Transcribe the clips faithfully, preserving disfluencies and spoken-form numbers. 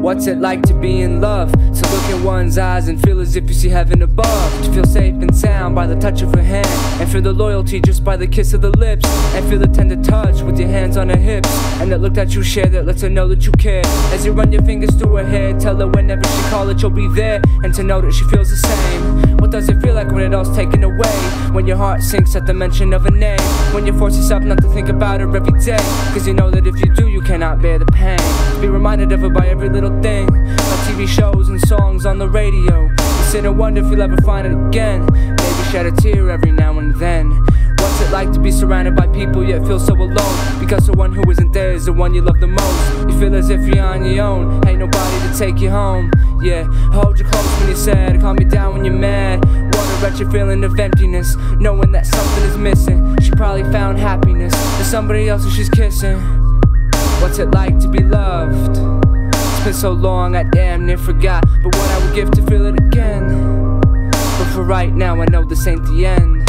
What's it like to be in love? To look in one's eyes and feel as if you see heaven above. To feel safe and sound by the touch of her hand, and feel the loyalty just by the kiss of the lips, and feel the tender touch with your hands on her hips, and that look that you share that lets her know that you care. As you run your fingers through her hair, tell her whenever she calls that you'll be there, and to know that she feels the same. What does it feel like when it all's taken away? When your heart sinks at the mention of a name, when you force yourself not to think about her every day, cause you know that if you do, you cannot bear the pain. Be reminded of her by every little thing, like T V shows and songs on the radio. You sit and wonder if you'll ever find it again, maybe shed a tear every now and then. What's it like to be surrounded by people yet feel so alone, because the one who isn't there is the one you love the most. You feel as if you're on your own, ain't nobody to take you home. Yeah, hold you close when you're sad, calm you down when you're mad. What a wretched feeling of emptiness, knowing that something is missing. She probably found happiness in somebody else who she's kissing. What's it like to be loved? It's been so long I damn near forgot, but what I would give to feel it again. But for right now I know this ain't the end.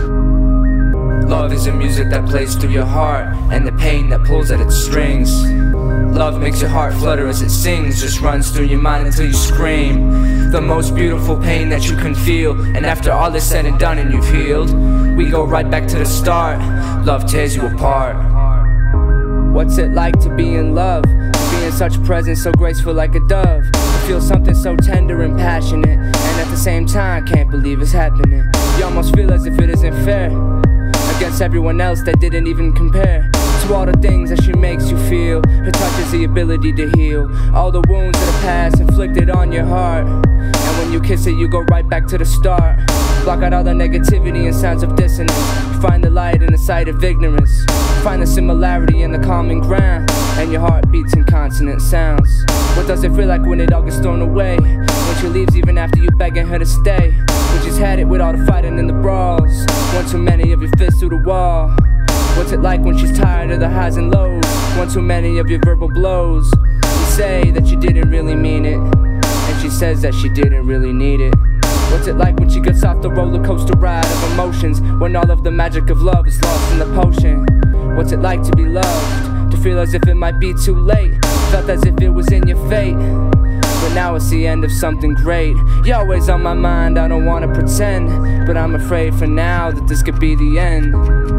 Love is a music that plays through your heart, and the pain that pulls at its strings. Love makes your heart flutter as it sings, just runs through your mind until you scream. The most beautiful pain that you can feel, and after all is said and done and you've healed, we go right back to the start. Love tears you apart. What's it like to be in love? To be in such presence so graceful like a dove, to feel something so tender and passionate, and at the same time can't believe it's happening. You almost feel as if it isn't fair against everyone else that didn't even compare to all the things that she makes you feel. Her touch is the ability to heal all the wounds of the past inflicted on your heart. And when you kiss it, you go right back to the start. Block out all the negativity and sounds of dissonance. You find the light in the sight of ignorance. Find the similarity in the common ground, and your heart beats in consonant sounds. What does it feel like when it all gets thrown away? When she leaves even after you begging her to stay? When she's had it with all the fighting and the brawls, one too many of your fists through the wall. What's it like when she's tired of the highs and lows? One too many of your verbal blows. You say that you didn't really mean it, and she says that she didn't really need it. What's it like when she gets off the roller coaster ride of emotions, when all of the magic of love is lost in the potion? What's it like to be loved? To feel as if it might be too late, felt as if it was in your fate, but now it's the end of something great. You're always on my mind, I don't wanna pretend, but I'm afraid for now that this could be the end.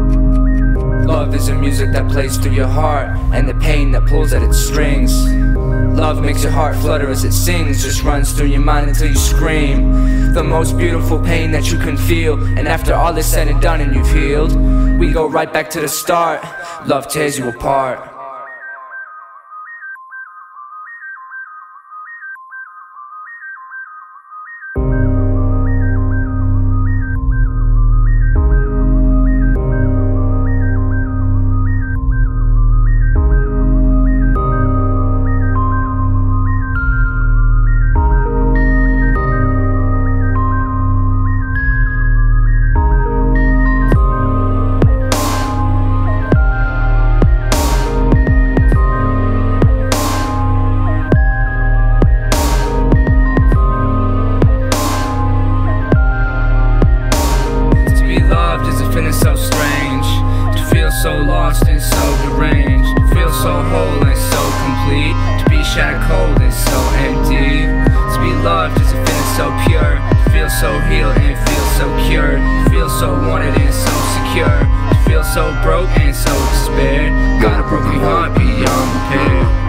Love is a music that plays through your heart, and the pain that pulls at its strings. Love makes your heart flutter as it sings, just runs through your mind until you scream. The most beautiful pain that you can feel, and after all is said and done and you've healed, we go right back to the start. Love tears you apart. So strange to feel so lost and so deranged, to feel so whole and so complete, to be shackled and so empty. To be loved is a feeling so pure, to feel so healed and feel so cured, to feel so wanted and so secure, to feel so broke and so despaired. Got a broken heart beyond repair.